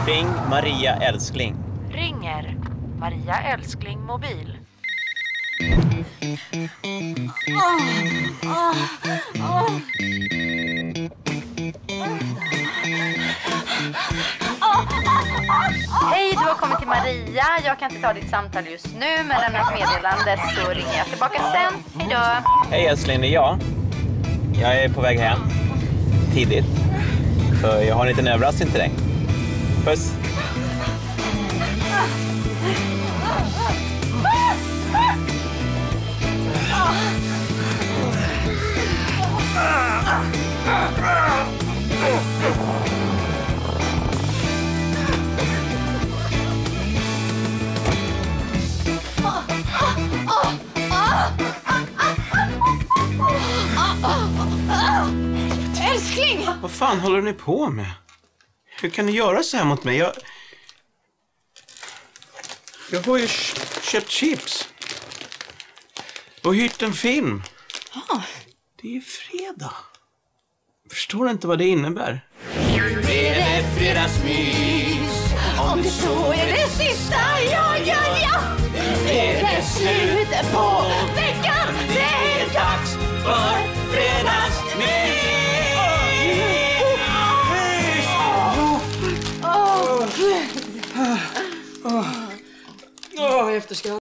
Ring Maria älskling. Ringer Maria älskling mobil. Hej, du har kommit till Maria. Jag kan inte ta ditt samtal just nu, men lämna ett meddelande så ringer jag tillbaka sen. Hej då. Hej älskling, det är jag. Jag är på väg hem. Tidigt. För jag har en liten överraskning till dig. Puss. Älskling! Vad fan håller ni på med? Hur kan ni göra så här mot mig? Jag har ju köpt chips. Och hyrt en film. Det är fredag. Förstår inte vad det innebär. Nu är det fredagsmys. Om det så är det sista, ja. Nu är det slutet på veckan. Det är dags för fredagsmys. Efterskatt.